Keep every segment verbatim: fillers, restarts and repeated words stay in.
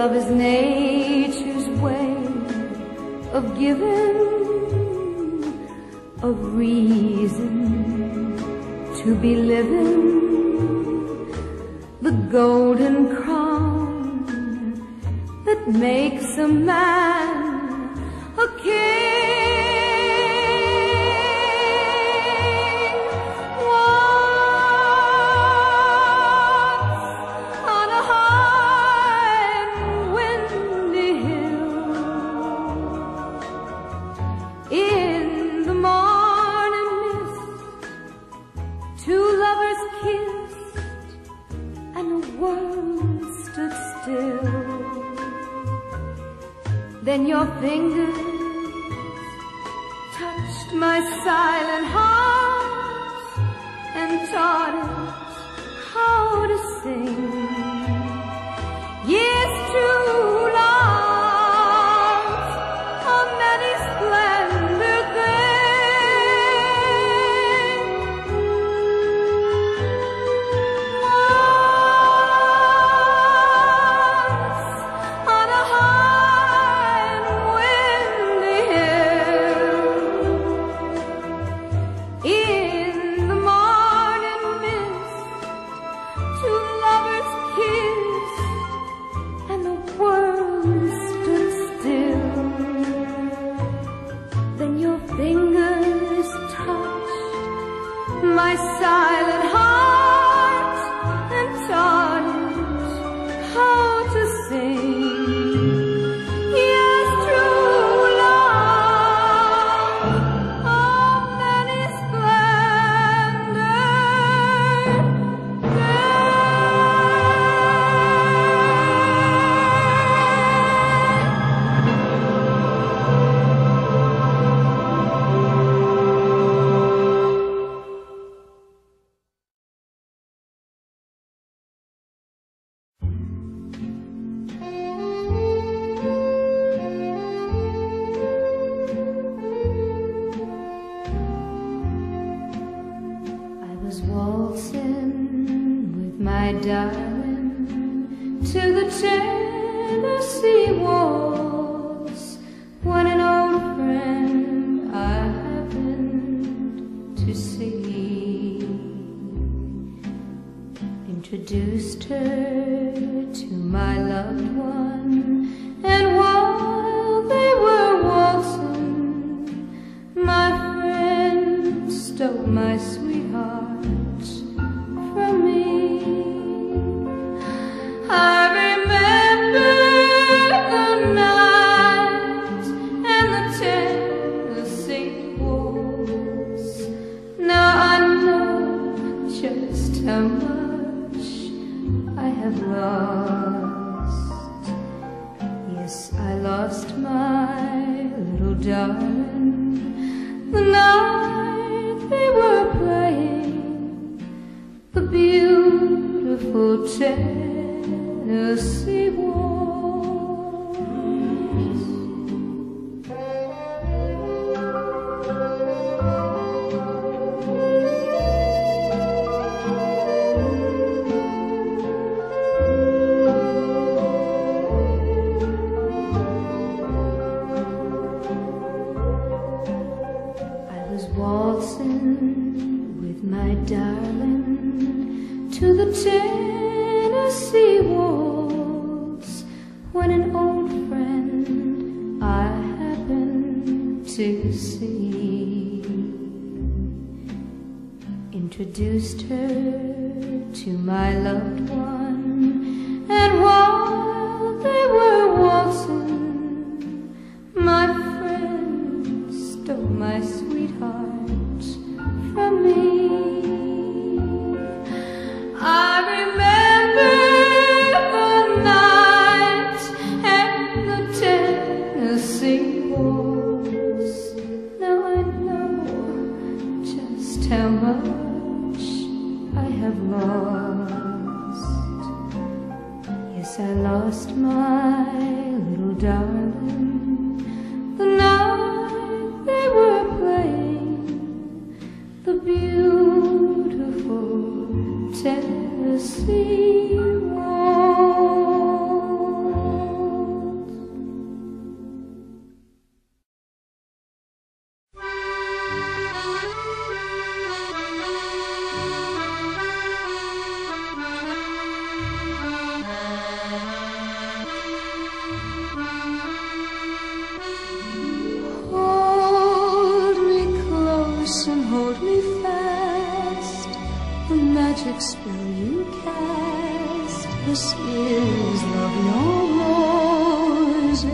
love is nature's way of giving a reason to be living, the golden crown that makes a man a king. Then your fingers touched my silent heart and taught it how to sing. Yes, true love's a many splendor thing. Once on a high in the morning mist, two lovers kissed and the world stood still. Then your fingers touched my silent heart and taught it how to sing. Yes, true love of many splendor waltzing with my darling to the Tennessee waltz when an old friend I happened to see introduced her to my loved one, and while they were waltzing, my friend stole my sweetheart from me. I remember the night and the Tennessee waltz. Now I know just how much I have lost. Yes, I lost my little darling the night they were playing the beautiful Tennessee waltz. I was waltzing with my darling to the Tennessee waltz when an old friend I happened to see introduced her to my loved one, and while they were waltzing, my friend stole my sweetheart from me. I remember the night and the Tennessee waltz. Now I know just how much I have lost. Yes, I lost my little darling the night they were playing the beautiful Tennessee waltz. the magic spell you cast. This is love, your rose.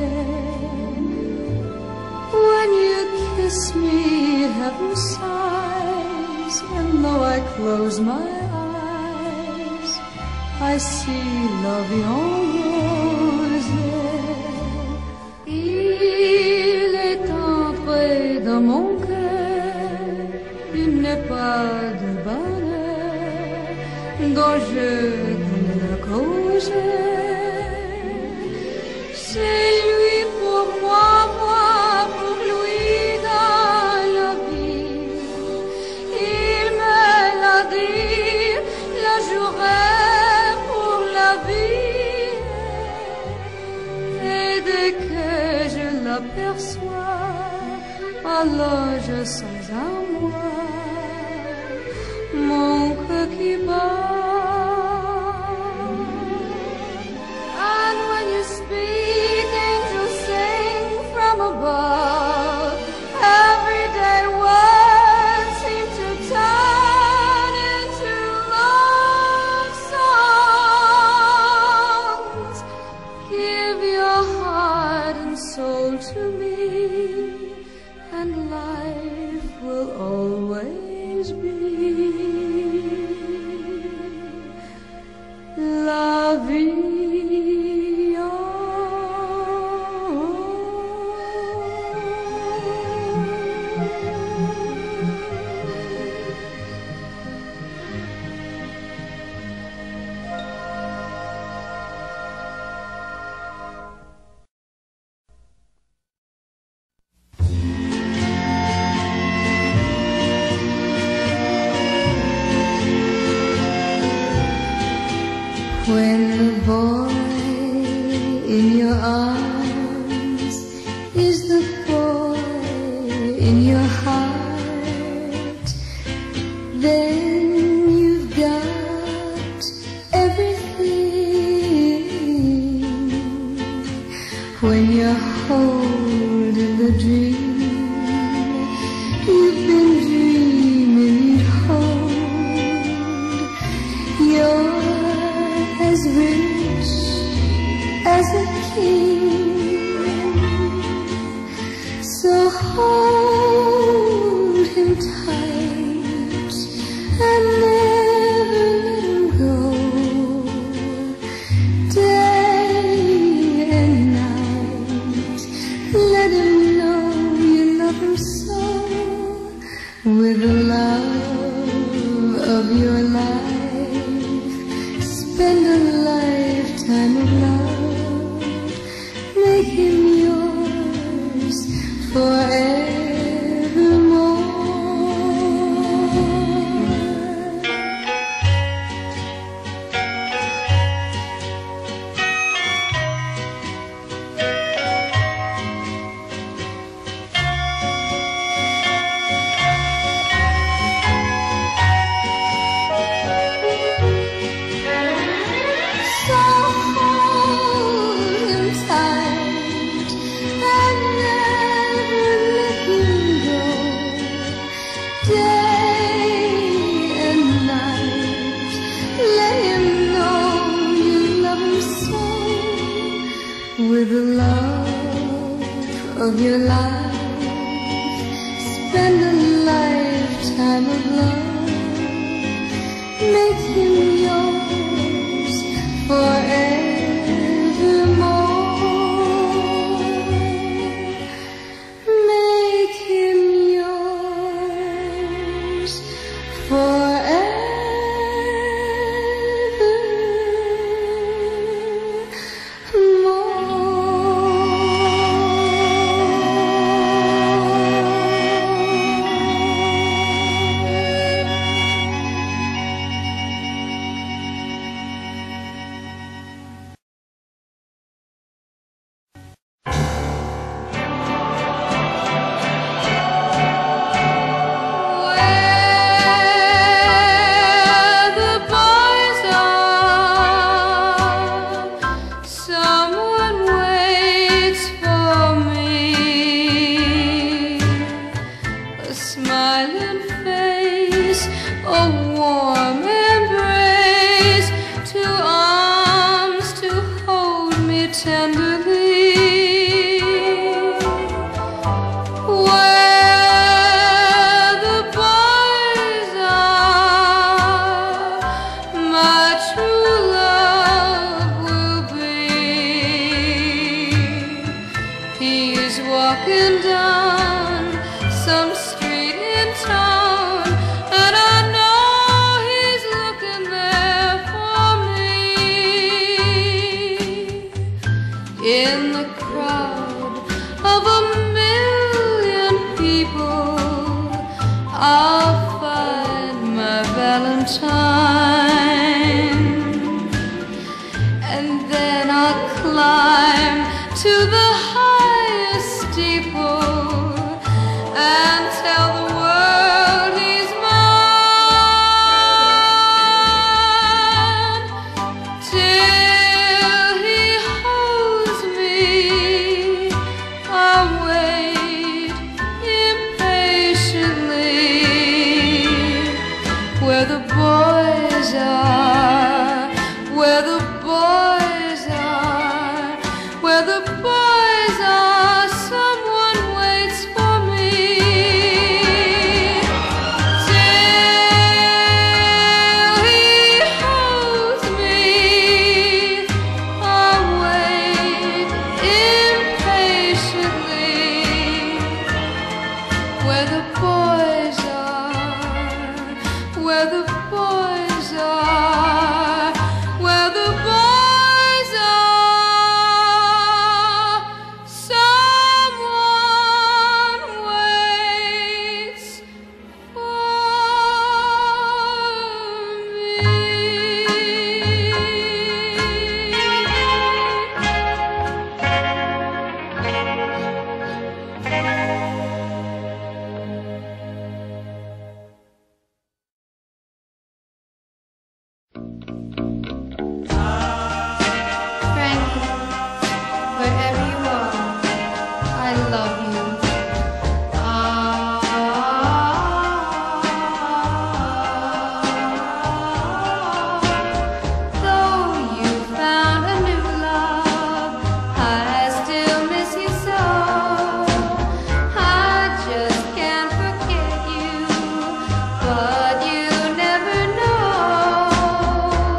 When you kiss me, heaven sighs, and though I close my eyes, I see love, your rose. Il est entré dans mon cœur une part de bonheur dont je connais la cause. C'est lui pour moi, moi pour lui dans la vie. Il me l'a dit, la jouerai pour la vie. Et dès que je l'aperçois, alors je sens en moi mon cœur qui bat. And when you speak, angels sing from above. Everyday words seem to turn into love songs. Give your heart and soul to me, and life will always be la vie. When the boy in your arms is the boy in your heart, then you've got everything. When you're holding the dream you've been dreaming you'd hold, you're as rich as a king. So hold him tight and never let him go. Day and night, let him know you love him so. With the love of your life, spend a lifetime of love. Make him yours forevermore. With the love of your life, spend a lifetime of love. Make him yours forevermore. Make him yours forevermore. time, and then I'll climb to the highest steeple and tell the world he's mine, till he holds me. I'll wait impatiently where the boys are, where the boys are, where the boys are. Someone waits for me till he holds me. I'll wait impatiently where the boys are, where the boys are, where the boys are. Someone waits for Frankie, wherever you are, I love you. Ah, though you found a new love, I still miss you so. I just can't forget you, but you never know.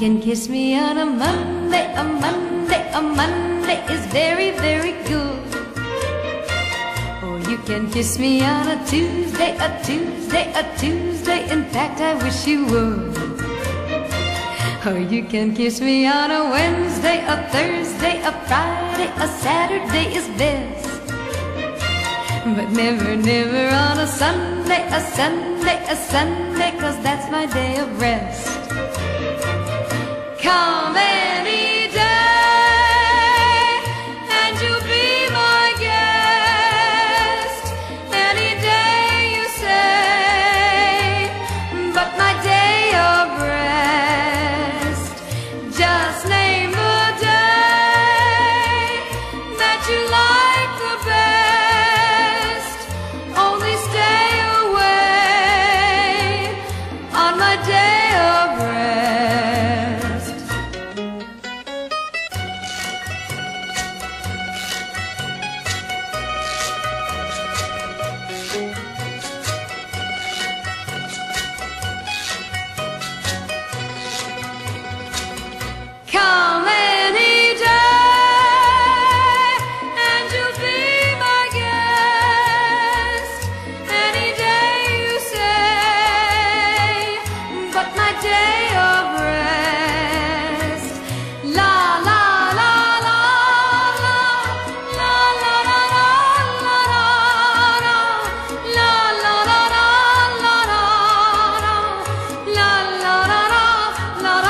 can kiss me on a Monday, a Monday, a Monday is very, very good. Or you can kiss me on a Tuesday, a Tuesday, a Tuesday, in fact I wish you would. Or you can kiss me on a Wednesday, a Thursday, a Friday, a Saturday is best. But never, never on a Sunday, a Sunday, a Sunday, 'cause that's my day of rest. Come any day, and you'll be my guest. Any day you say, but my day of rest. Just name the day that you like the best. Only stay away on my day of rest. Come any day, and you'll be my guest. Any day you say, but my day of rest. La la la la la, la la la la la la, la la la la la la, la la la la la.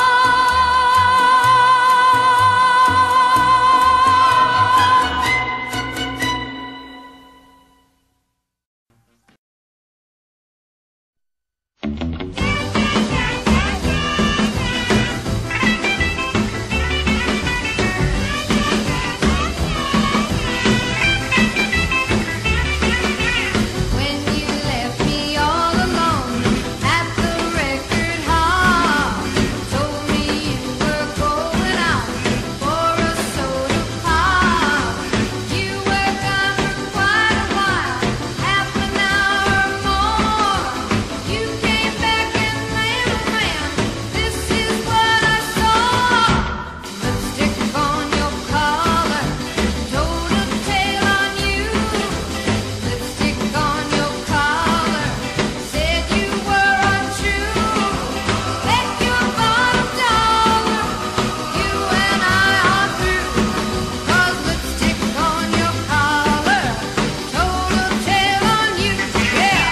When you left me all alone at the record hall, told me you were going out for a soda pop. You were gone for quite a while, half an hour or more. You came back and man, oh man, this is what I saw. Lipstick on your collar, told a tale on you. Lipstick on your collar, said you were untrue. Bet your bottom dollar, you and I are through. 'Cause lipstick on your collar, told a tale on you, yeah.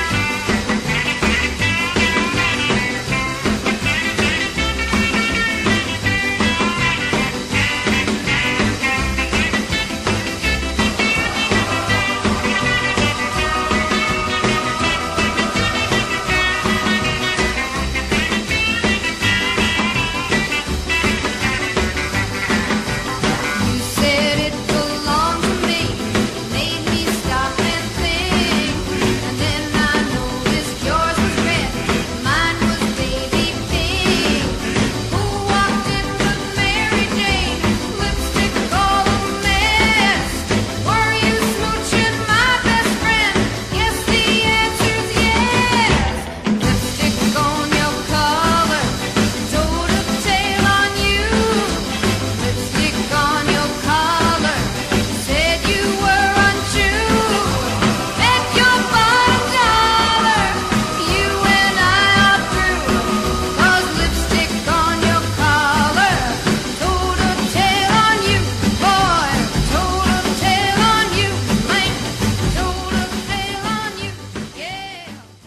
You said it belonged to me, made me stop and think. And then I noticed yours was red, mine was baby pink. Who walked in with Mary Jane, lipstick all a mess? Were you smooching my best friend? Yes, the answer's yes. Lipstick on your collar, told a tale on you. Lipstick on your collar, said you were untrue. Bet your bottom dollar, you and I are through. 'Cause lipstick on your collar, told a tale on you, boy. Told a tale on you, man. Told a tale on you, yeah.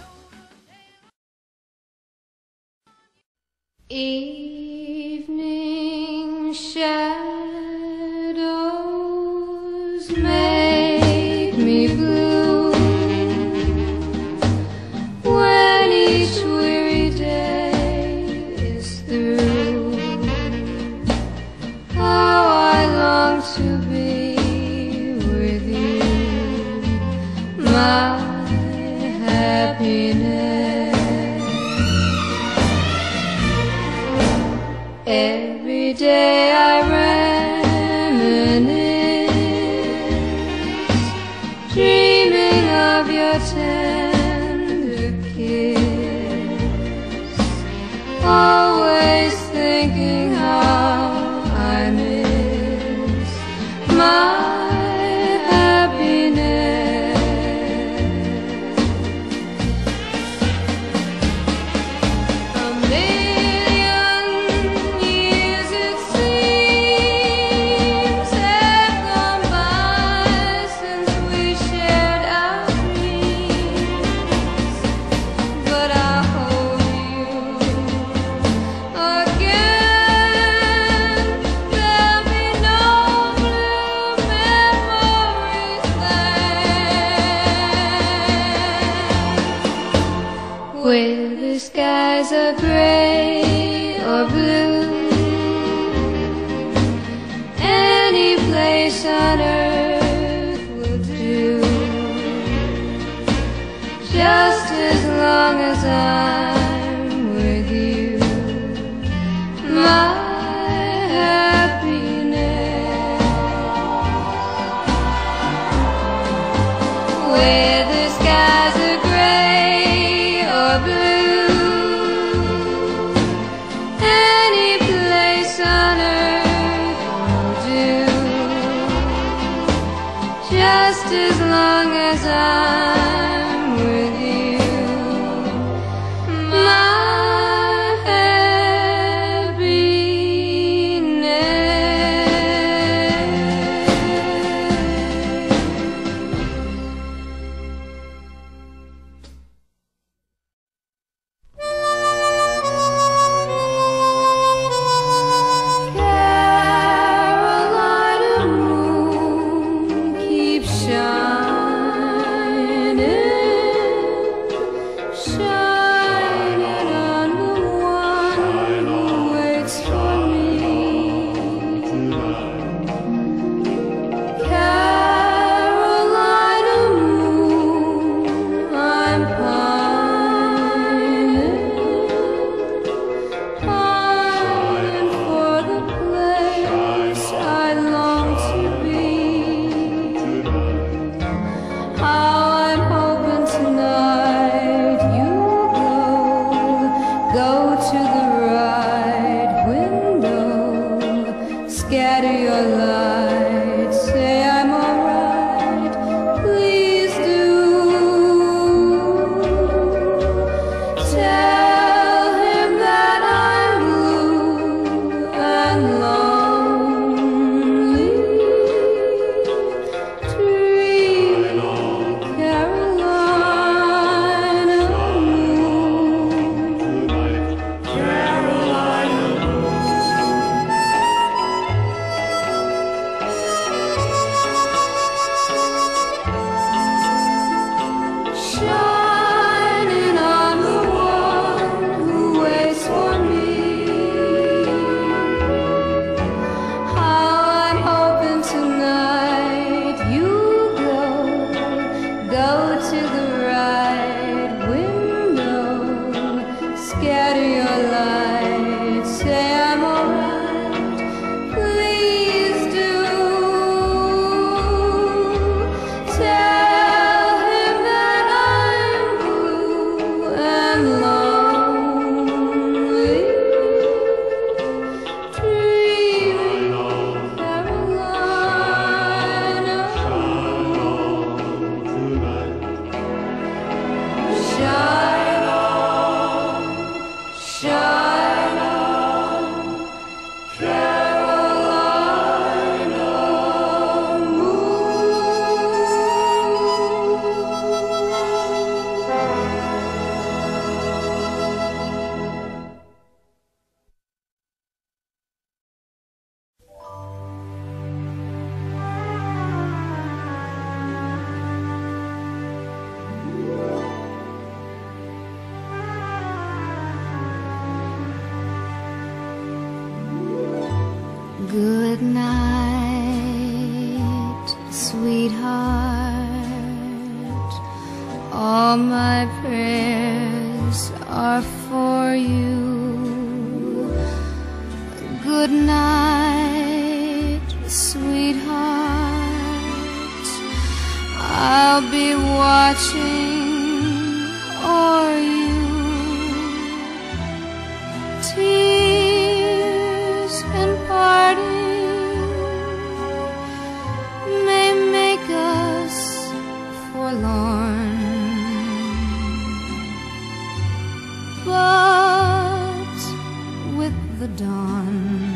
Evening shadows make me blue when each weary day is through. How I long to be with you, my happiness. Every day I reminisce, dreaming of your tender kiss, always long as I'm with you, my happiness. Whether skies are gray or blue, any place on earth will do, just as long as I'm with you, my scatter your light, say I'm alright, please do. Tell him that I'm blue and lonely. Dream Carolina moon, Carolina moon. Shining on the one who waits for me. How I'm hoping tonight you go, go to the right window, scatter your light, say I'm alright, please do. Tell him that I'm blue and lonely, dreaming Carolina. Shine on, shine on, Carolina moon. Good night, sweetheart. All my prayers are for you. Good night, sweetheart. I'll be watching o'er you. Tears and parting may make us forlorn, but with the dawn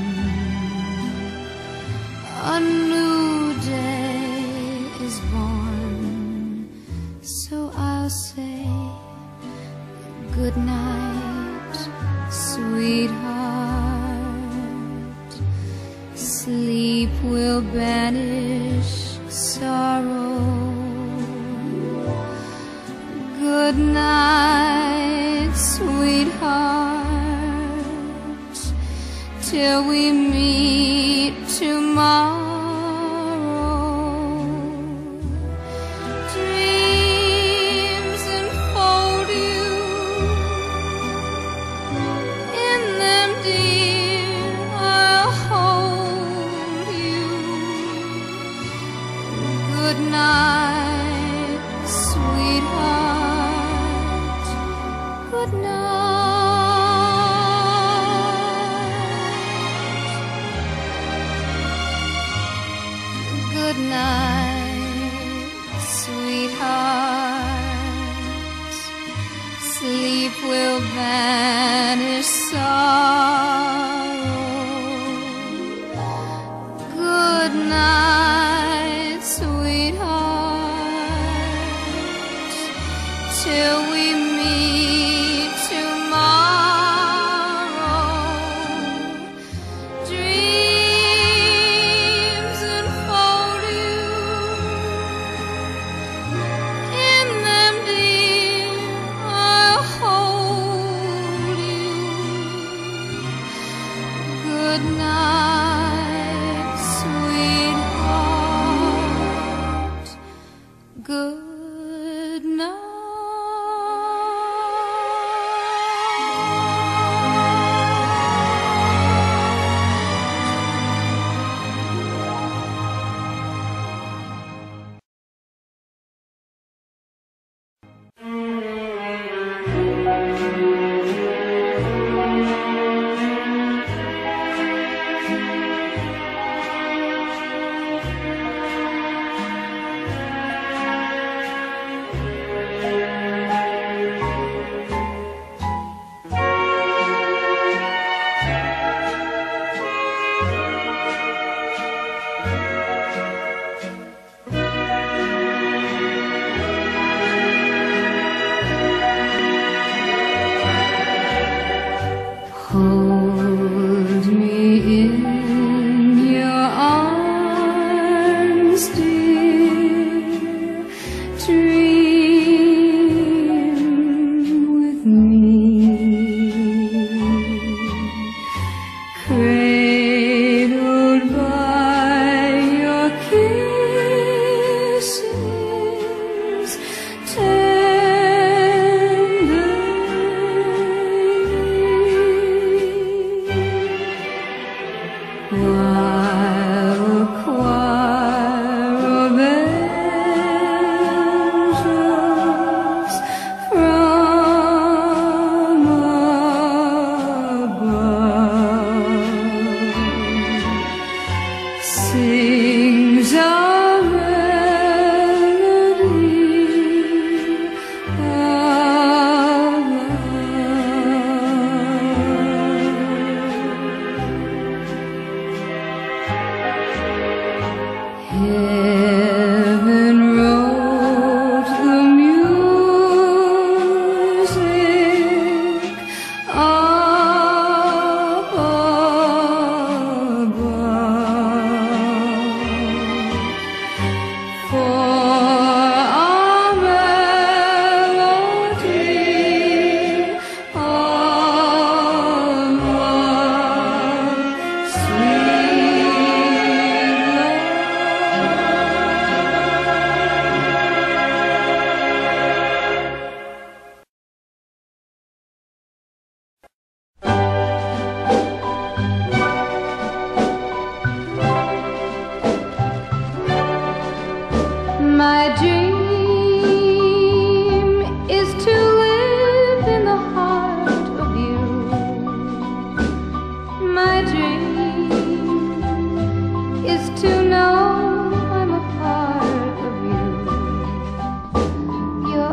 a new day is born. So I'll say good night, sweetheart. Sleep will banish sorrow. Good night, sweetheart, till we meet tomorrow. Dreams enfold you Good night, sweetheart. Sleep will banish sorrow. Good night, sweetheart, till we meet tomorrow. Dreams enfold you, in them, dear, I'll hold you. Good night, sweetheart. Good night. Hold me in your arms, dear. Dream with me. Cradled by your kisses, while a choir of angels from above sings a melody of Heaven wrote the music up above for our melody of love, sweet love. My dream is to live in the heart of you. My dream is to know I'm a part of you. Your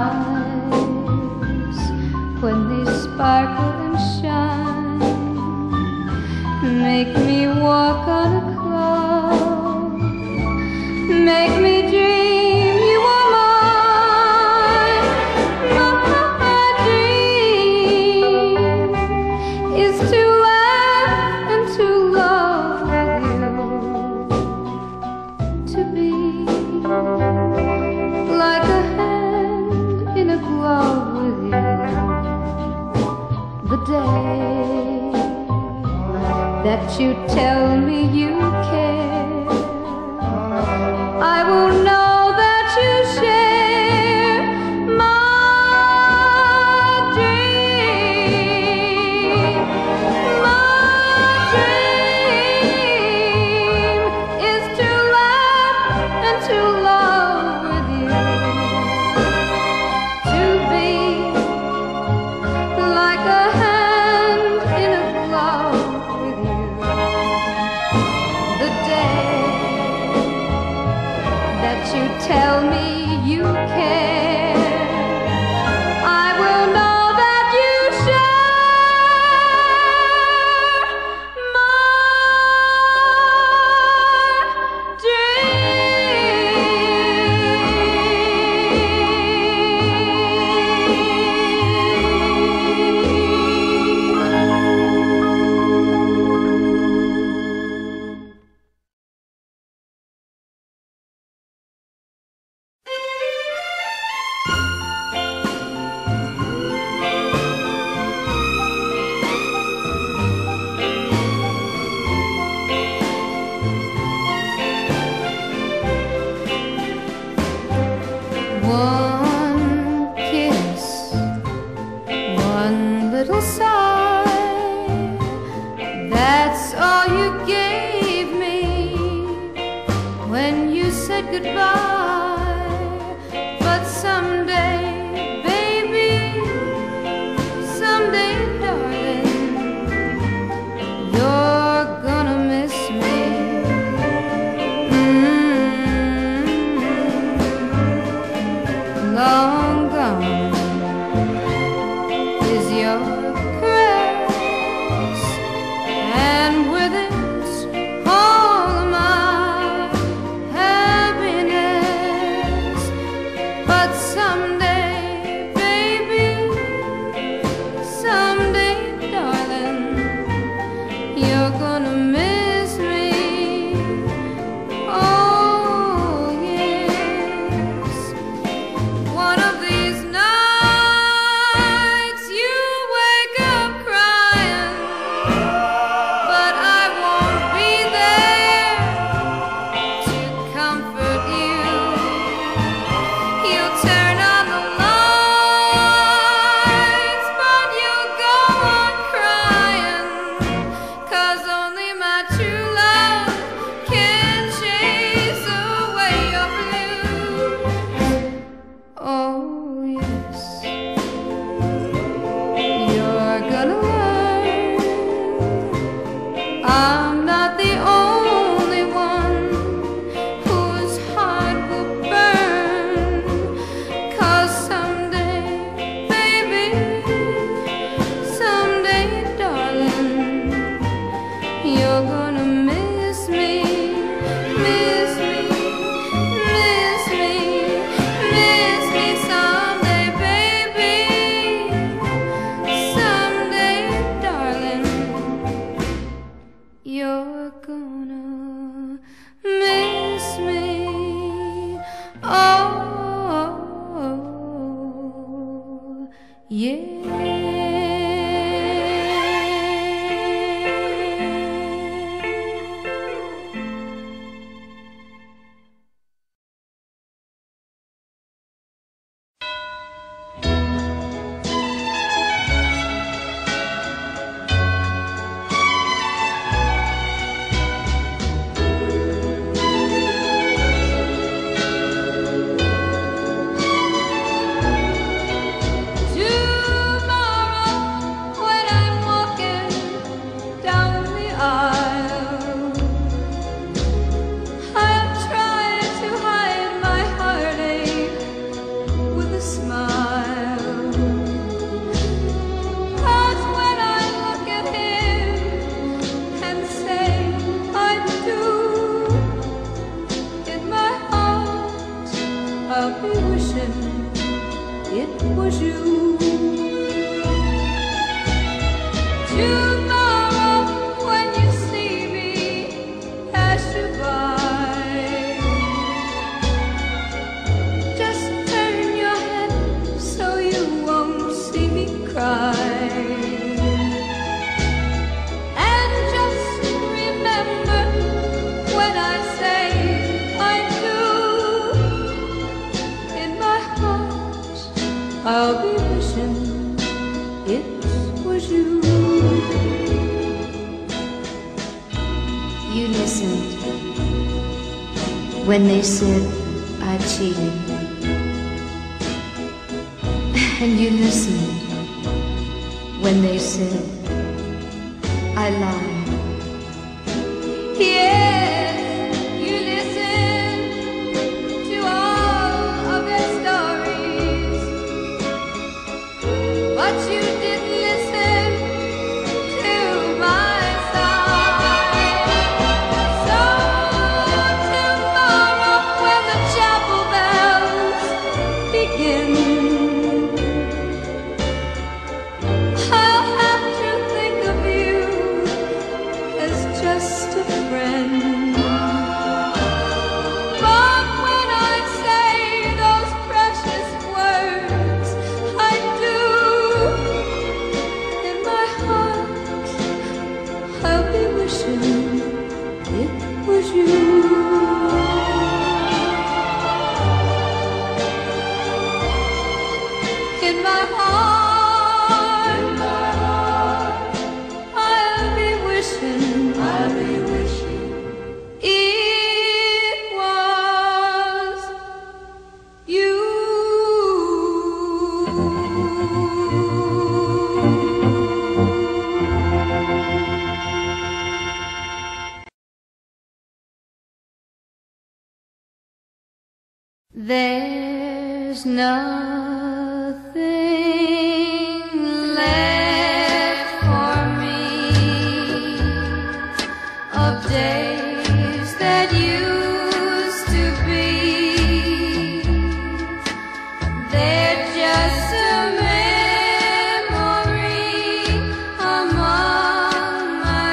eyes, when they sparkle and shine, make me walk on a cloud, make me dream you are mine. My dream is to laugh and to love with you, to be like a hand in a glove with you. The day that you tell me you care, I will know that you share my dream. My dream is to laugh and to love with you, to be like a hand in a glove with you. The day That's all you gave me when you said goodbye. But someday, baby, someday, darling, you're gonna miss me. Mm-hmm. Long gone is your caress, and with it all my happiness. But someday, baby, someday, darling, you're gonna miss me. Oh, yes. One of these nights you wake up crying, but I won't be there to comfort you. You'll turn on the lights, but you'll go on crying, 'cause only my true love can chase away your blues. Oh, yes, you're gonna learn I'm not the only one whose heart will burn. 'Cause someday, baby, someday, darling, you're gonna miss me, miss me, miss me, miss me someday, baby, someday, darling, you're gonna miss me. Oh, yeah. Tomorrow, when I'm walking down the aisle, I'll try to hide my heartache with a smile. 'Cause when I look at him and say I do, in my heart I'll be wishing it was you. Tomorrow, when you see me pass you by, just turn your head so you won't see me cry. And just remember when I say I do, in my heart I'll be wishing it was you. You listened when they said I cheated, and you listened when they said I lied. Yes, you listen to all of their stories, but you didn't listen to my side. So tomorrow, when the chapel bells begin, I'll have to think of you as just a friend. But when I say those precious words, I do, in my heart I'll be wishing it was you. In my heart, I'll be wishing I'll be wishing it was you. There's nothing left for me of days that used to be. They're just a memory among my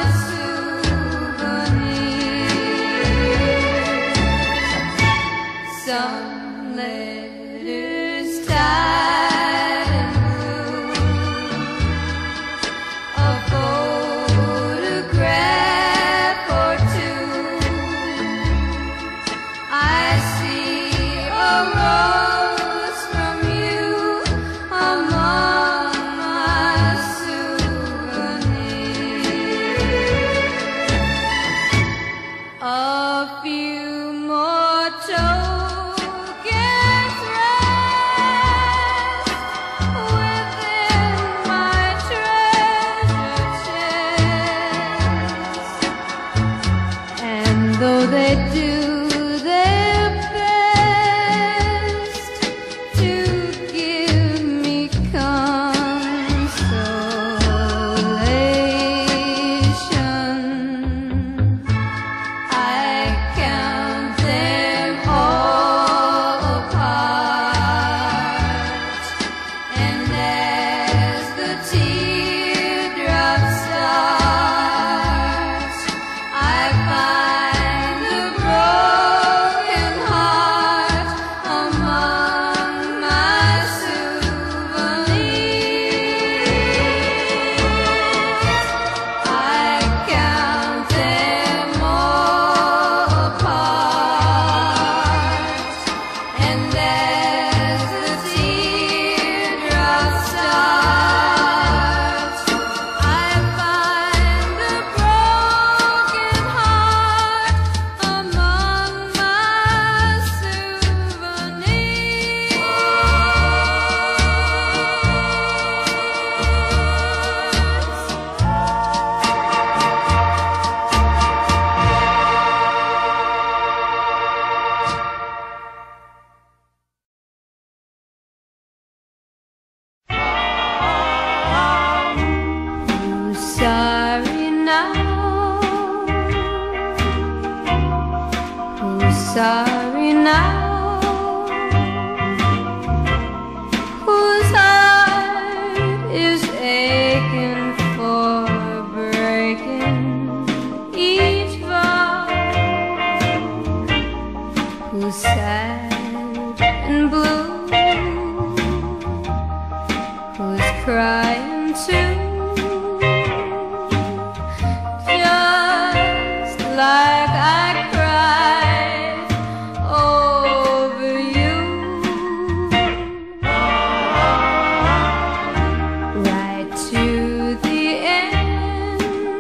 souvenirs. Some letters tied and blue, a photograph or two. I see a rose from you among my souvenirs. A few more tokens rest within my treasure chest, and though they do their best to give me consolation, I count them all apart, and as the teardrops start, I find the broken heart among my souvenirs. I count them all apart, and as the teardrops start, I find the broken heart among my Who's sorry now? Who's sorry now? Whose heart is aching for breaking each vow? Who's sad and blue? Who's crying too? Just like I cried over you, right to the end,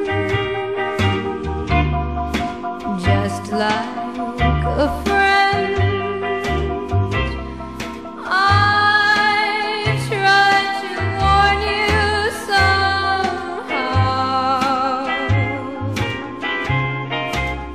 just like a friend. I tried to warn you somehow,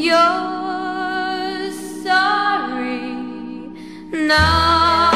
you're sorry now.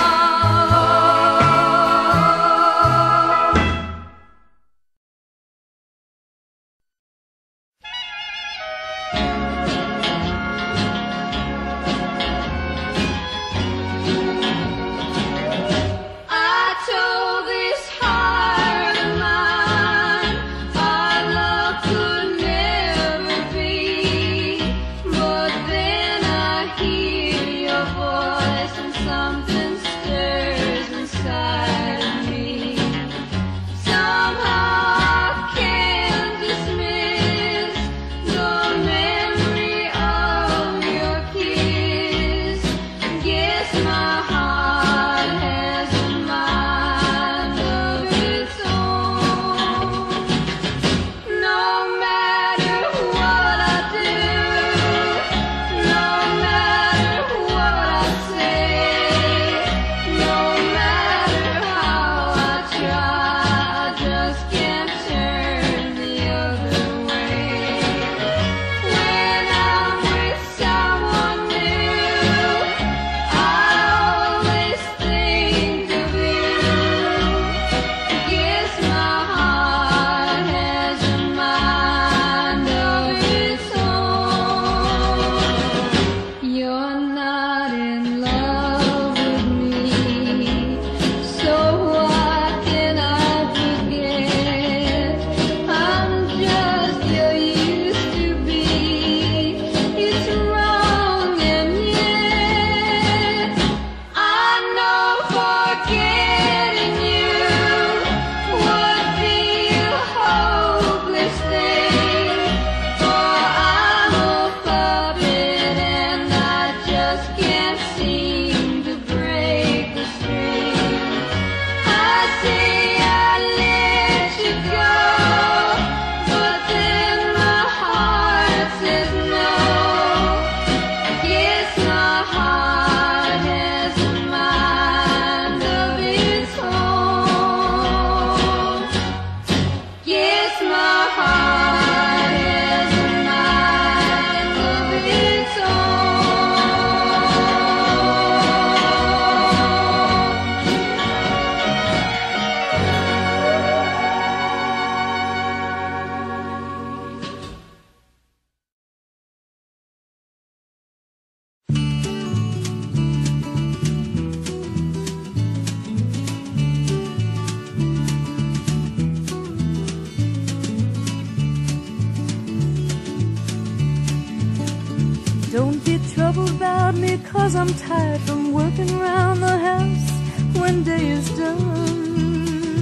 Don't be troubled about me, cause I'm tired from working around the house when day is done.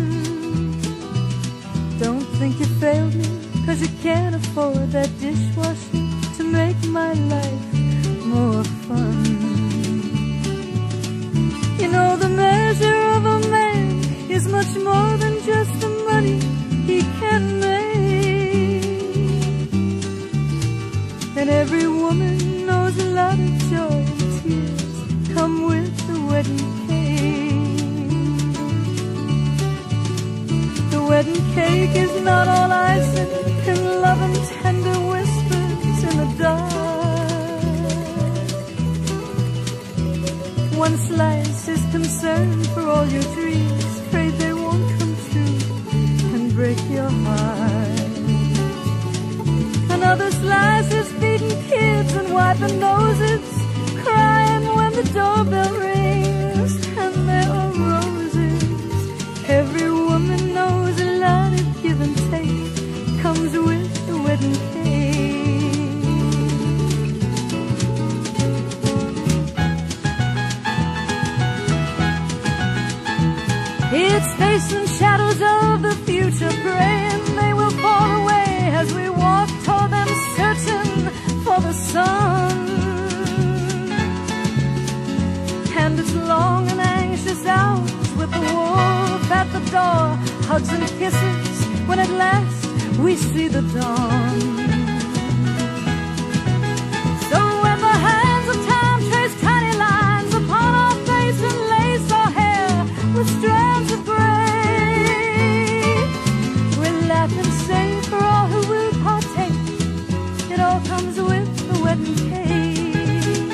Don't think you failed me, cause you can't afford that dishwasher to make my life more fun. You know the measure of a man is much more than just the money he can make. And every woman knows a lot of joy and tears come with the wedding cake. The wedding cake is not all icing and love and tender whispers in the dark. One slice is concern for all your dreams, afraid they won't come true and break your heart. Another slice is feeding kids and wiping noses, crying when the doorbell rings, and there are roses. Every woman knows a lot of give and take comes with the wedding cake. It's facing shadows of the future, praying they will fall away as we walk toward them, searching for the sun. And it's long and anxious hours with the wolf at the door, hugs and kisses when at last we see the dawn. So when the hands of time trace tiny lines upon our face and lace our hair with strands of gray, we'll laugh and say for all who will partake, it all comes with the wedding wedding cake.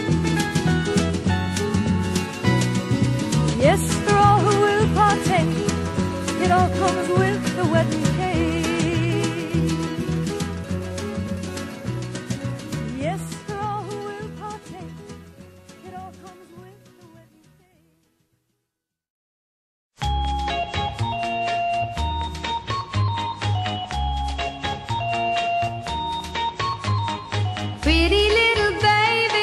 Yes, for all who will partake, it all comes with the wedding cake. Yes, for all who will partake, it all comes with the wedding cake. Pretty little baby,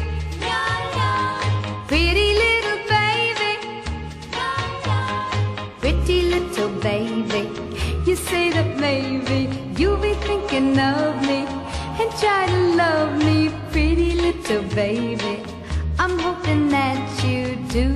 pretty little baby, pretty little baby. You say that maybe you'll be thinking of me and try to love me, pretty little baby. I'm hoping that you do.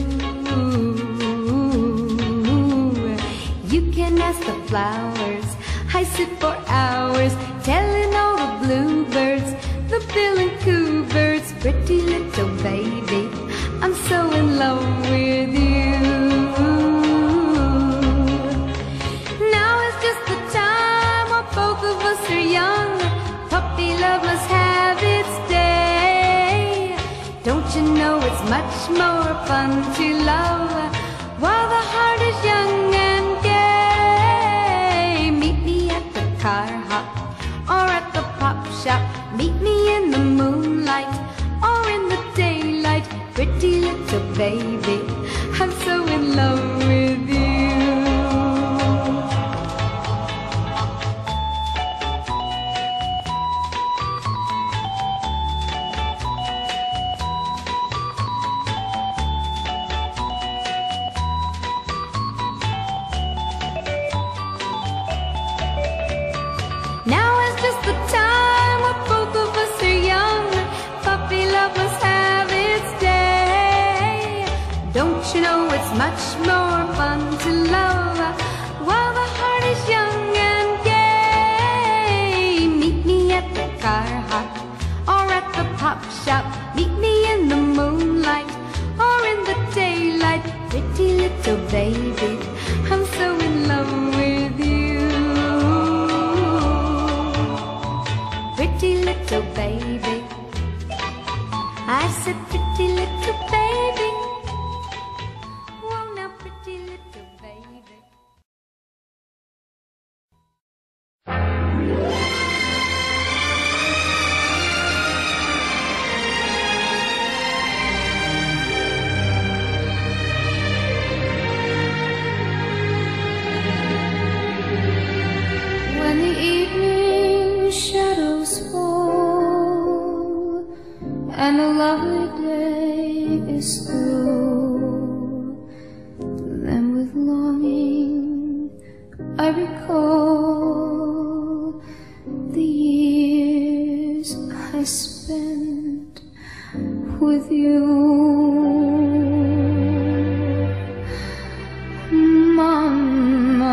You can ask the flowers, I sit for hours telling all the bluebirds, the bill and coo birds, pretty little baby, I'm so in love with you. Now is just the time when both of us are young, puppy love must have its day. Don't you know it's much more fun to love while the heart is young and gay? Meet me at the car hop or at the pop shop, meet me in the moonlight or in the daylight, pretty little baby, I'm so in love with you. Now is just the time when both of us are young, puppy love must have its day. Don't you know it's much more fun to love while the heart is young and gay? Meet me at the car hop or at the pop shop, meet me in the moonlight or in the daylight, pretty little baby, I'm so in love with you. Pretty little baby, I said pretty little baby, oh now pretty little baby. When the evening shadows fall and the lovely day is through, then with longing I recall the years I spent with you. Mamma,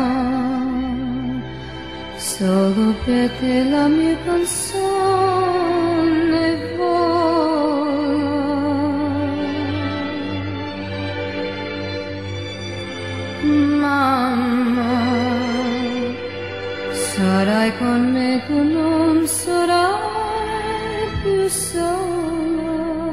solo per te la mia canzone vola. Mamma, sarai con me, tu non sarai più sola.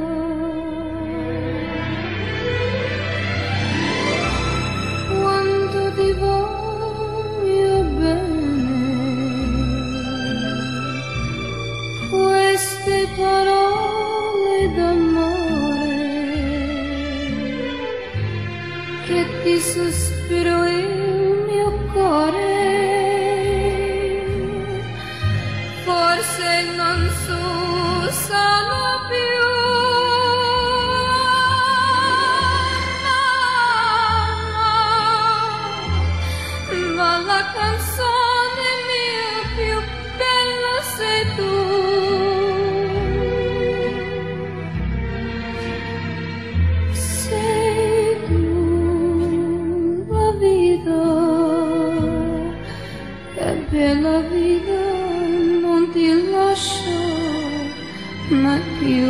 Quanto ti voglio bene, queste parole d'amore che ti sospiro il mio cuore, forse non s'usano più. Mamma, ma la canzone mia più bella sei tu. Sei tu la vita, che bella vita, non ti lascio mai più.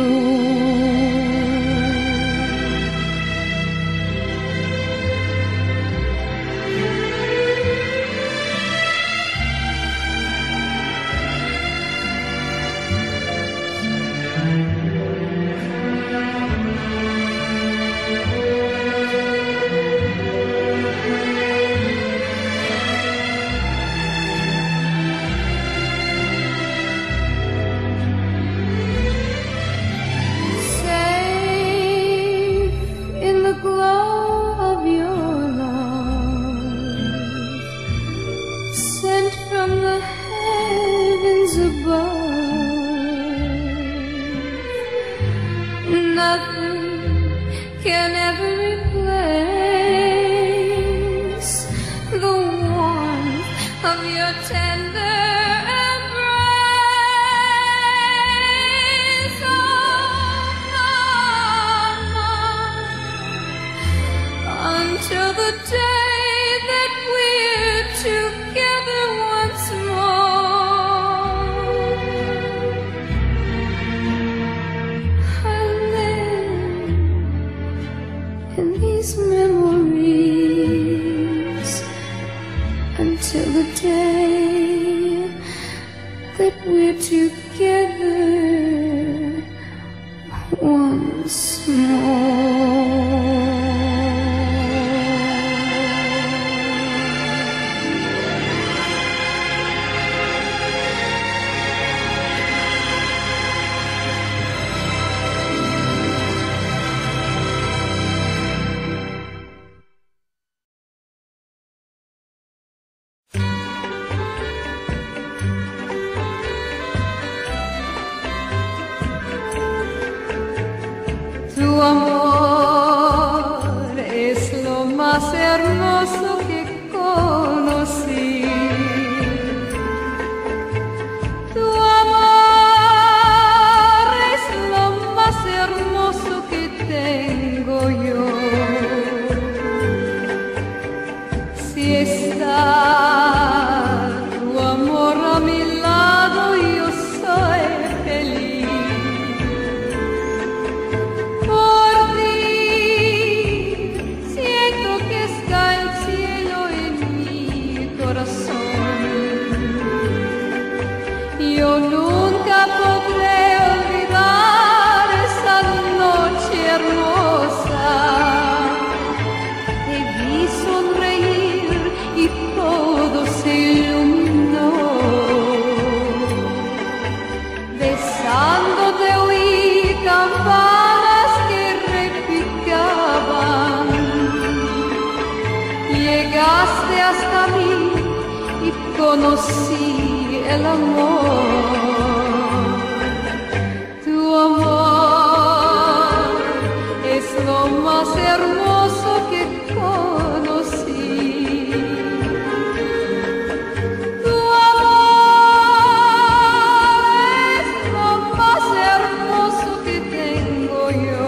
nothing can ever replace the warmth of your tender embrace. Oh, mama, until the day that we're together once more, I live in these memories until the day that we're together once more. Tu amor es lo más hermoso que conocí. Tu amor es lo más hermoso que tengo yo. Si está tu amor a mi lado, yo soy feliz. Yo nunca podré olvidar esa noche hermosa. Te vi sonreír y todo se iluminó. Besándote oí campanas que repicaban. Llegaste hasta mí y conocí el amor. Tu amor es lo más hermoso que conocí. Tu amor es lo más hermoso que tengo yo.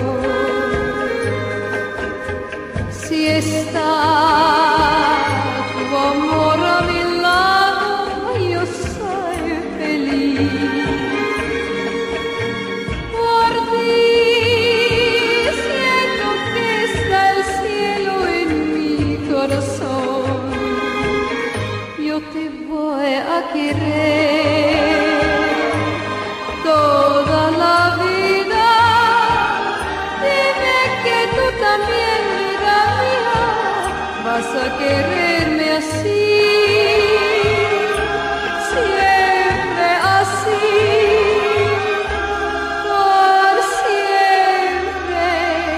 Si está tu amor a mi lado, yo soy feliz. Por ti siento que está el cielo en mi corazón. Yo te voy a querer toda la vida. Dime que tú también, vida mía, vas a quererme así. Siempre así, por siempre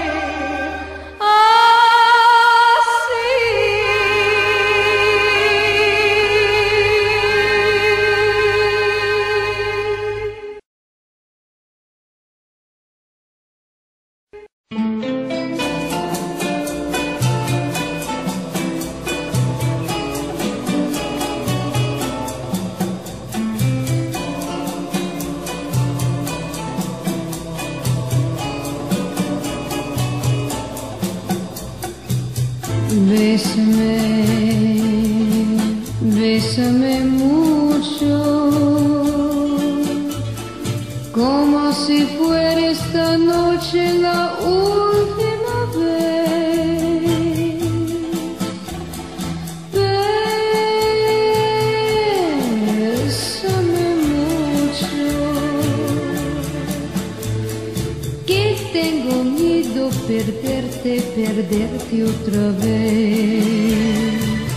Bésame, bésame mucho, como si fuera esta noche la última vez. Bésame mucho, que tengo miedo perderte, perderte otra vez.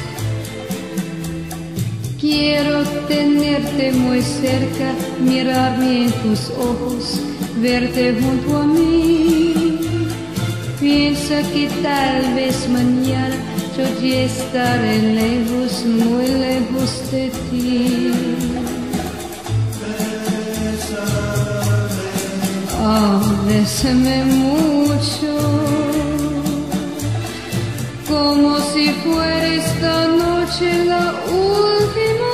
Quiero tenerte muy cerca, mirarme en tus ojos, verte junto a mí. Piensa que tal vez mañana yo ya estaré lejos, muy lejos de ti. Bésame mucho, como si fuera esta noche la última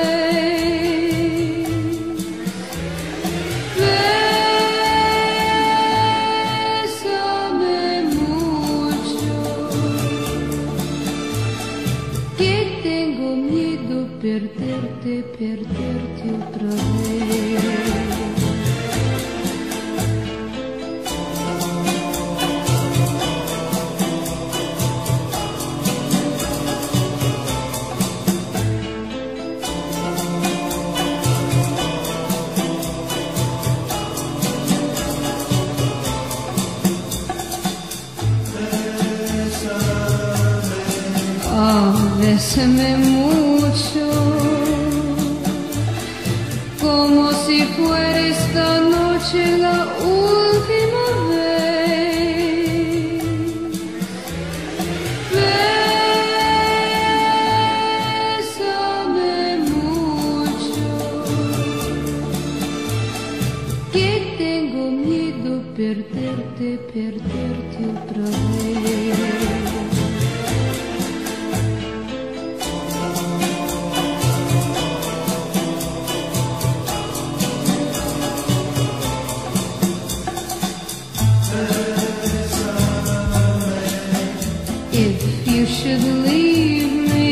vez. Bésame mucho, que tengo miedo perderte, perderte otra vez. Bésame mucho, como si fuera esta noche la última vez. Bésame mucho, que tengo miedo perderte, perderte otra vez. You should leave me.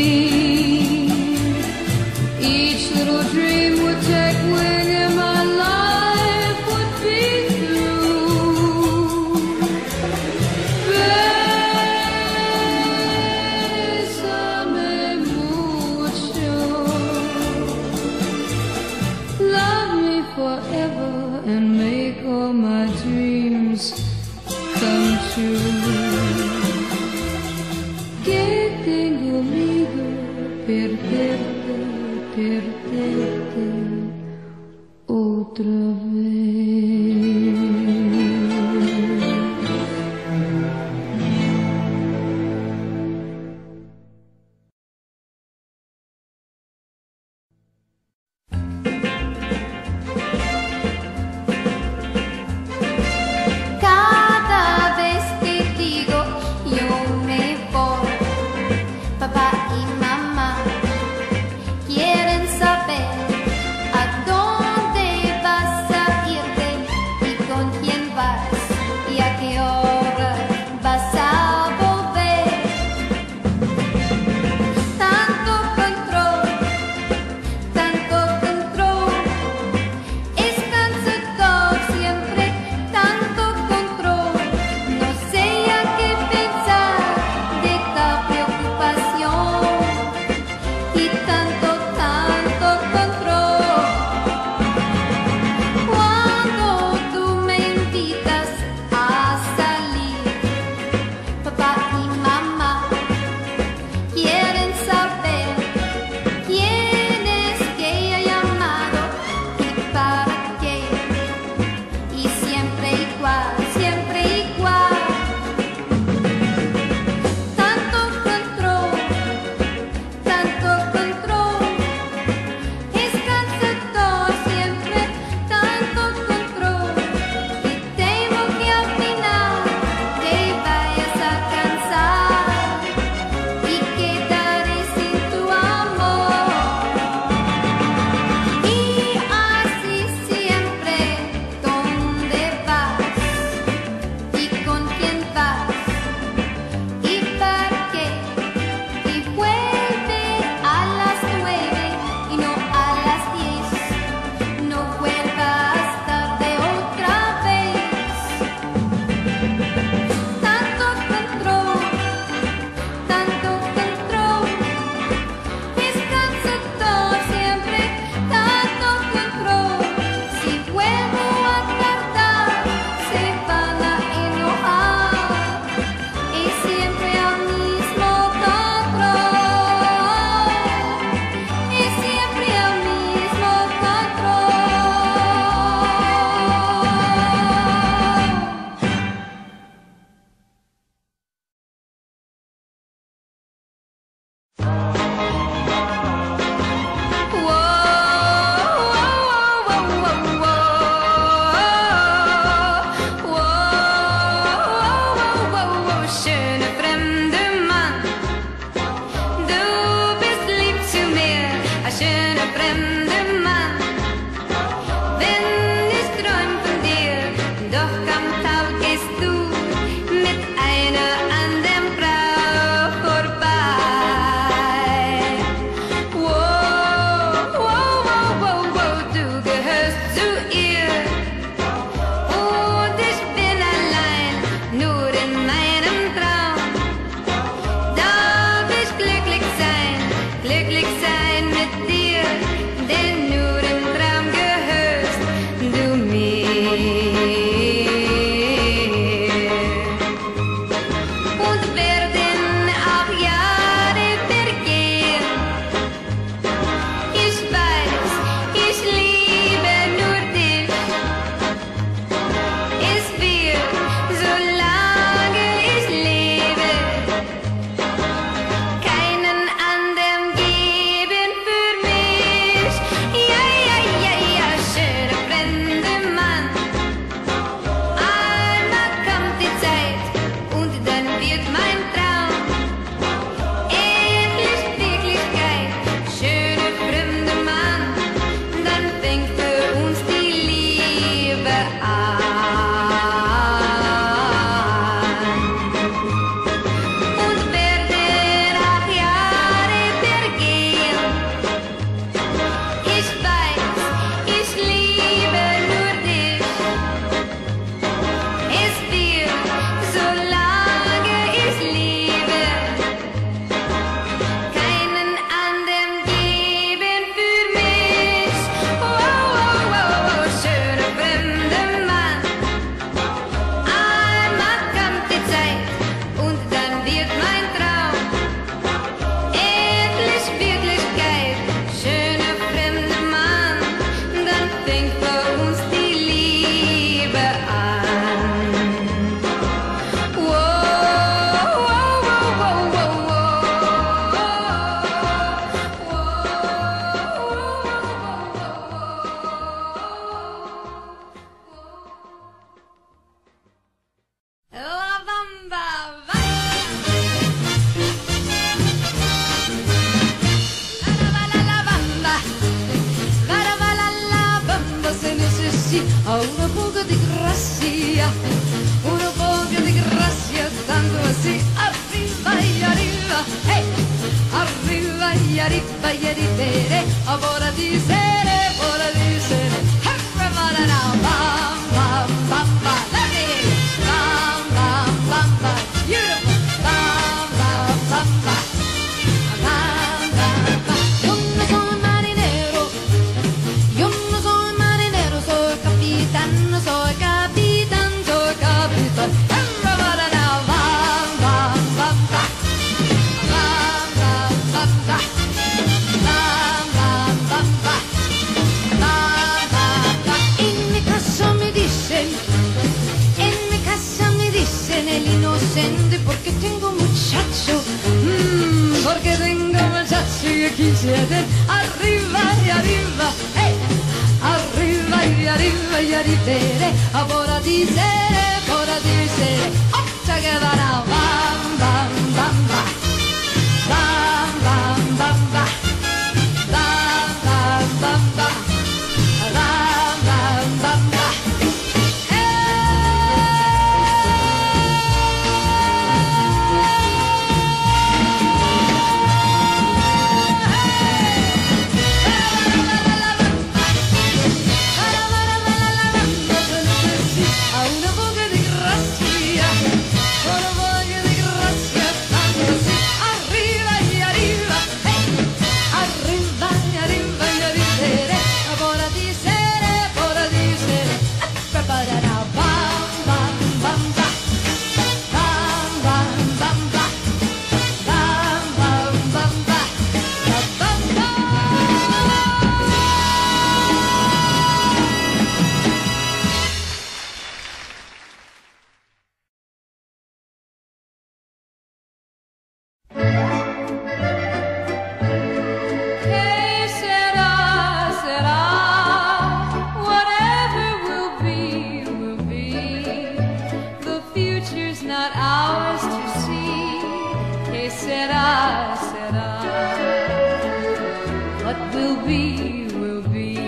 Each little dream would take wing and my life would be through. Bésame mucho. Love me forever and make all my dreams come true. Perderte, perderte otra vez. Cada vez te digo gracia, un poco de gracia, tanto así, arriba y arriba, hey, arriba y arriba y arriba, ahora diceré, ahora diceré, everybody now, bam, bam, bam, bam, let me hear you, bam, bam, bam, bam, beautiful, bam, bam, bam, bam. Yo no soy marinero, yo no soy marinero, soy capitán, soy capitán, soy capitán. Everybody now, bam, bam, bam, bam, bam, bam, bam, bam, bam, bam, bam, bam, bam, bam, bam. En mi casa me dicen, en mi casa me dicen el inocente porque tengo muchacho, mm, porque tengo muchacho y quisiera arriba y arriba, hey, arriba y arriba y arriba, ahora diceré, ahora diceré, up together now, bam, bam, bam, bam, bam, bam, bam, bam, bam, bam, bam, bam, bam, bam, bam, bam. A una boca de gracia, una boca de gracia, tanto así, arriba y arriba, hey, arriba y arriba y arriba, ahora diceré, ahora diceré, everybody now, bam, bam, bam, bam, bam, bam, bam, bam, bam, bam, bam, bam, bam, bam, bam. Que será, será, whatever will be, will be. The future's not ours to see. Que será, será, what will be, will be.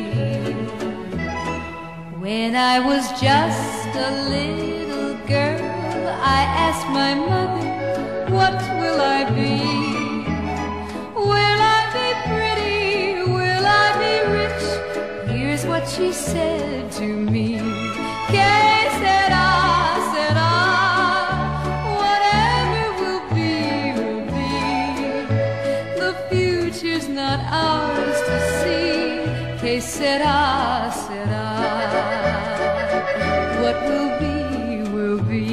When I was just a little girl, I asked my mother, what will I be? Will I be pretty? Will I be rich? Here's what she said to me. Que será, será, whatever will be, will be. The future's not ours to see. Que será, será, what will be, will be.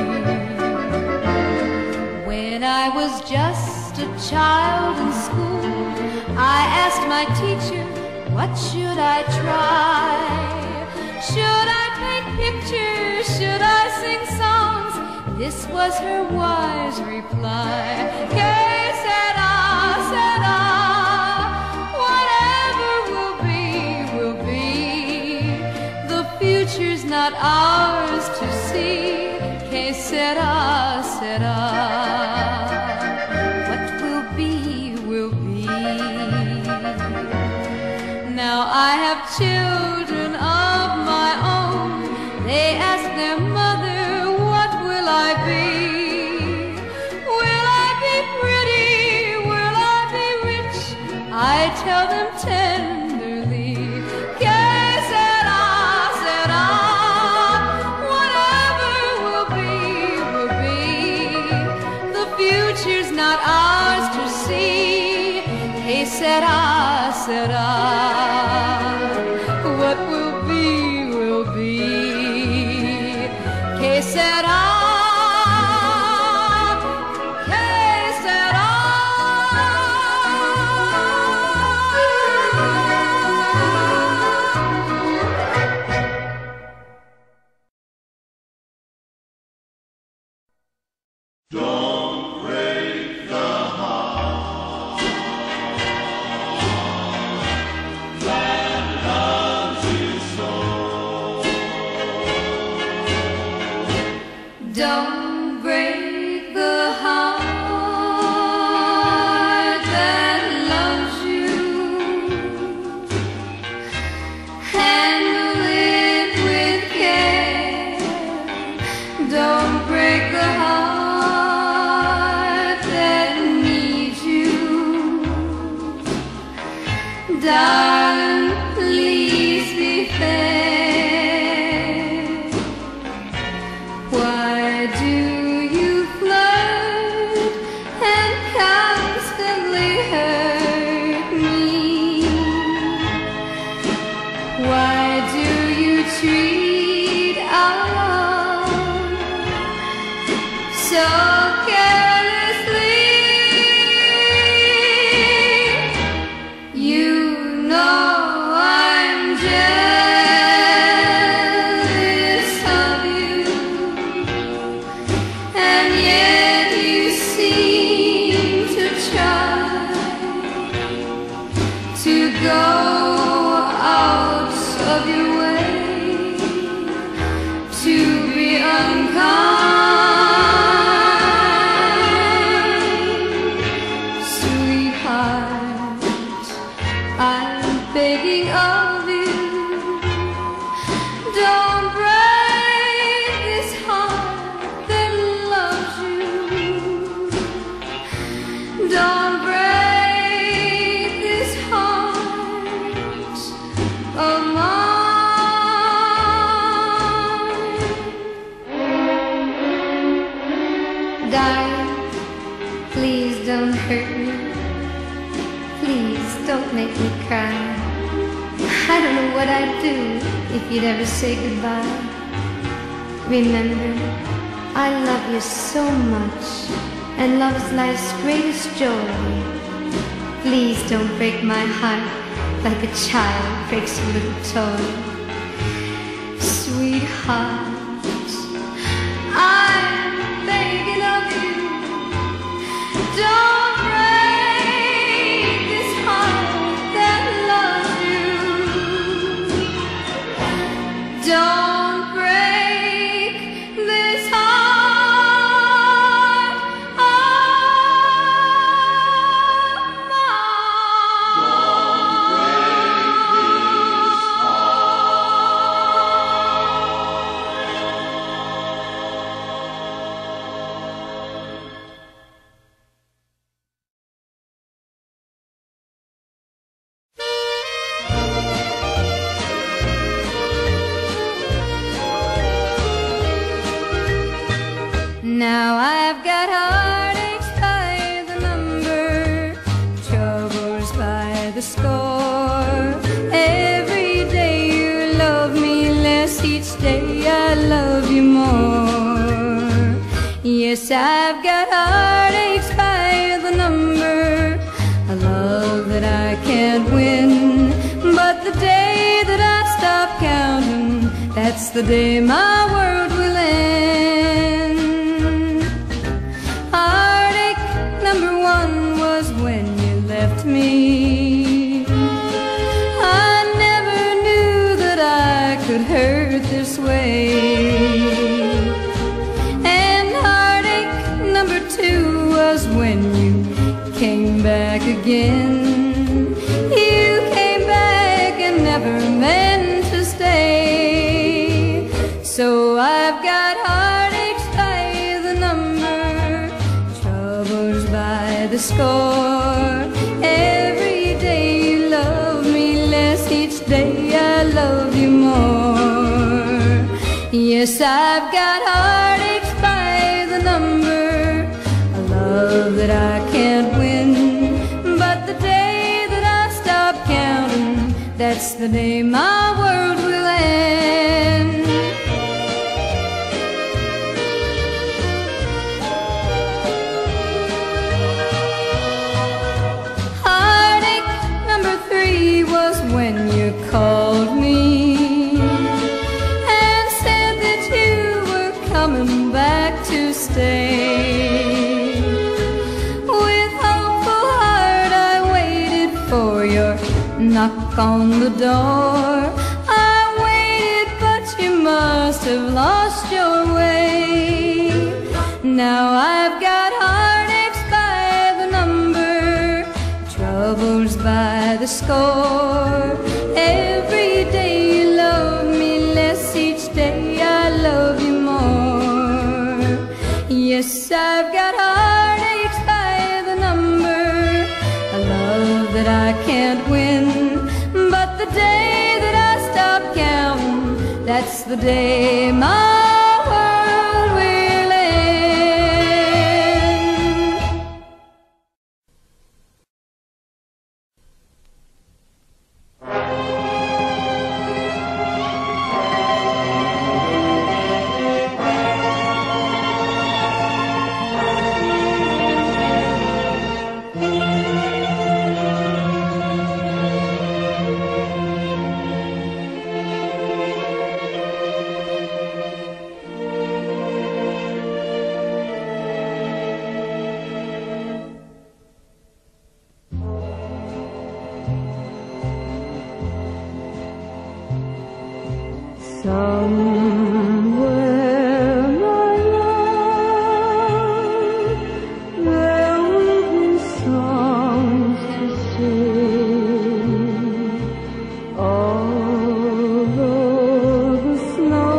When I was just a child in school, I asked my teacher, what should I try? Should I paint pictures? Should I sing songs? This was her wise reply. Que será, será, whatever will be, will be. The future's not ours to see. Que será, será, what will be, will be. Now I have children of my own. They ask their mother, what will I be? Will I be pretty? Will I be rich? I tell them tenderly, que será, será, whatever will be, will be. The future's not ours to see. Que será, será, what will be, will be. Que será, que será. Don't break the heart that loves you so. Don't break the heart that loves you. Handle it with care. Darling, please be fair. Why do you flirt and constantly hurt me? Why do you treat our love so carelessly? You know I'm jealous of you, and yet you seem to try to go out of your way to be unkind. Sweetheart, I'm begging of you, don't break this heart that loves you. Don't break this heart of mine. Darling, please don't hurt me. Please don't make me cry. I don't know what I'd do if you'd ever say goodbye. Remember, I love you so much, and love is life's greatest joy. Please don't break my heart like a child breaks a little toy. Sweetheart, I'm begging of you, don't break this heart that loves you. Don't break this heart of Now I've got heartaches by the number, troubles by the score. Every day you love me less, each day I love you more. Yes, I've got heartaches by the number, a love that I can't win. But the day that I stop counting, that's the day my world will end. Number one was when you left me. I never knew that I could hurt this way. And heartache number two was when you came back again. You came back and never meant to stay. So I've got heartaches by the number, troubles by the score. Every day you love me less, each day I love you more. Yes, I've got heartaches by the number, a love that I can't win. But the day that I stop counting, that's the day my world will end. Was when you called me and said that you were coming back to stay. With hopeful heart I waited for your knock on the door. I waited, but you must have lost your way. Now I've got heartaches by the number, troubles by the score. Every day you love me less, each day I love you more. Yes, I've got heartaches by the number, a love that I can't win. the day my world will end. Somewhere, my love, there will be songs to sing. Although the snow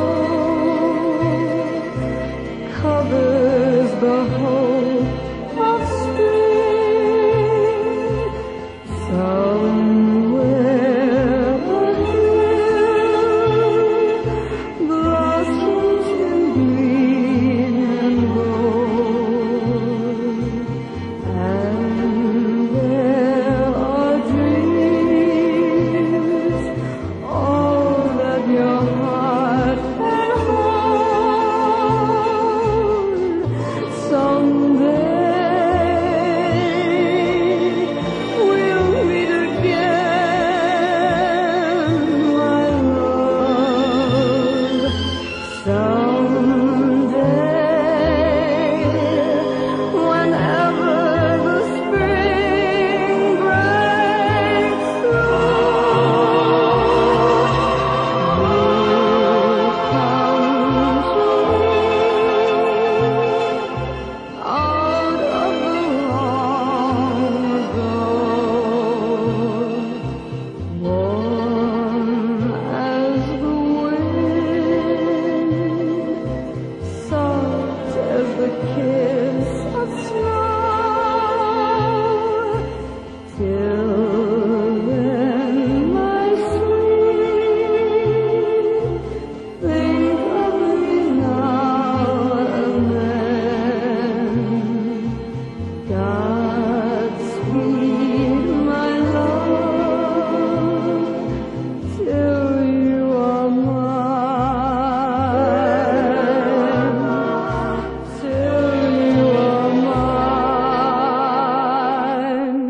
covers the hope of spring, somewhere a hill blossoms in green and gold, and there are dreams, all that your heart can hold. Someday we'll meet again, my love. Someday, whenever the spring breaks through, you'll come to me out of the long ago, warm as the wind, soft as the kiss of snow. Till then, my sweet, think of me now and then. Godspeed, my love, till you are mine, till you are mine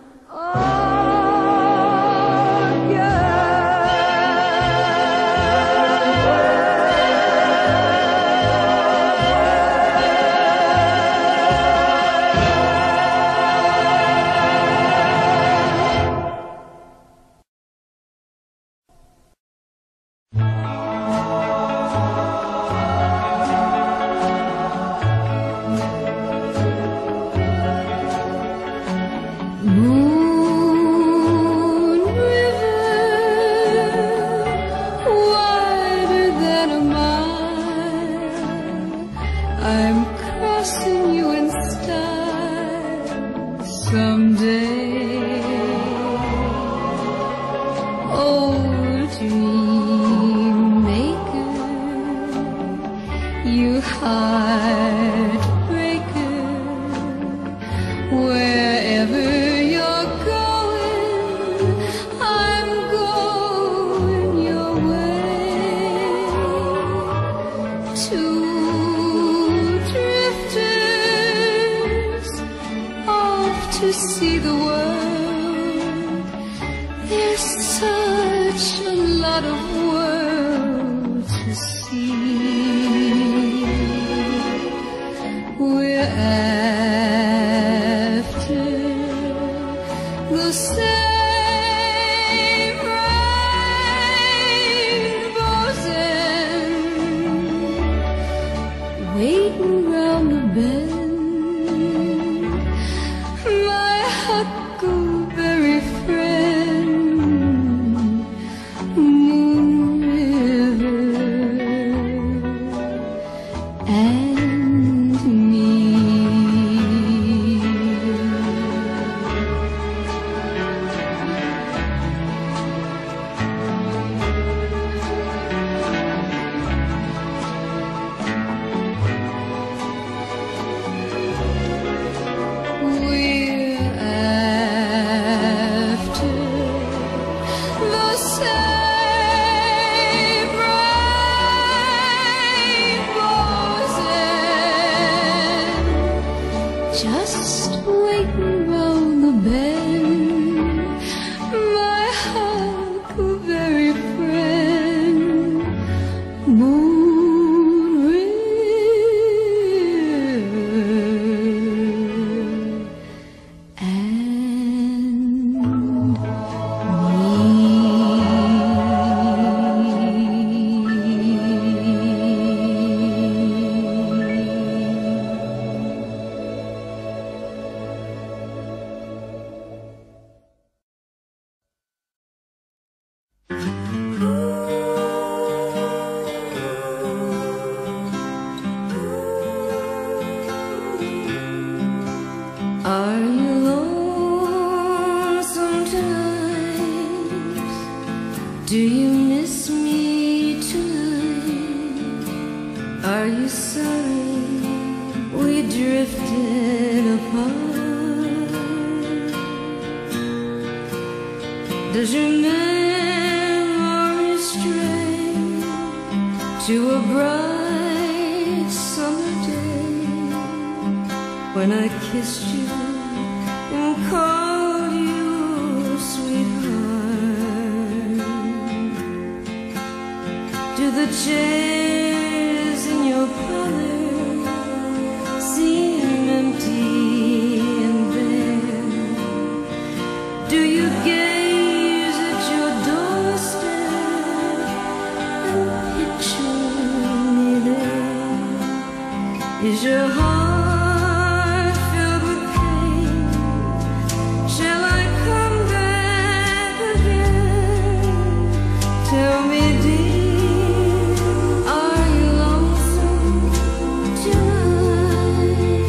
Moon river, wider than a mile, I'm crossing you in style someday. Oh, dream maker, you heartbreaker, wherever you're going, I'm going your way. Two drifters off to see the world. There's such a lot of world to see. We're after the same rainbow's end, waiting round the bend, my huckleberry friend, Moon River and me. Are you sorry we drifted apart? Does your memory stray to a bright summer day when I kissed you and called you sweetheart? Do the chairs in your parlor seem empty and bare? Do you gaze at your doorstep and picture me there? Is your heart filled with pain? Shall I come back again? Tell me, dear, are you lonesome tonight?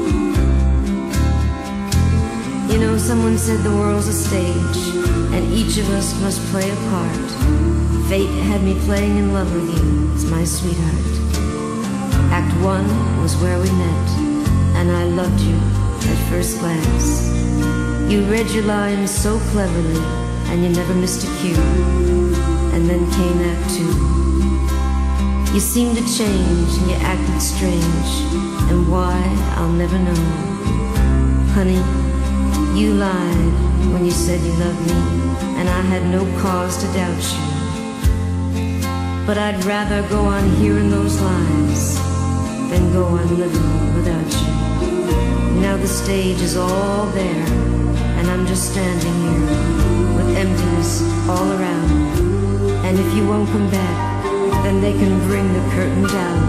You know, someone said the world's a stage, and each of us must play a part. Fate had me playing in love with you as my sweetheart. Act one was where we met, and I loved you at first glance. You read your lines so cleverly, and you never missed a cue. And then came Act two. You seemed to change, and you acted strange, and why, I'll never know. Honey, you lied when you said you loved me, and I had no cause to doubt you. But I'd rather go on hearing those lies than go on living without you. Now the stage is all there, and I'm just standing here with emptiness all around. And if you won't come back, then they can bring the curtain down.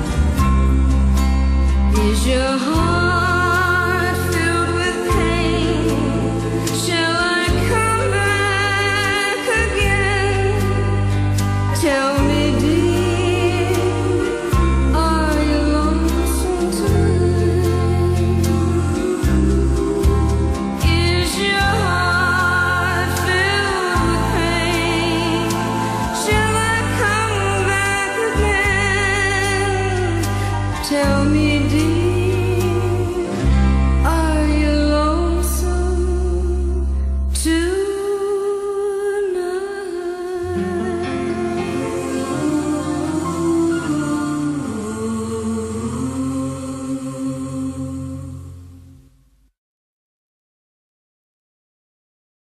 Is your heart filled with pain? Shall I come back again? Tell me, dear, are you lonesome tonight? Is your heart filled with pain? Shall I come back again? Tell me, dear.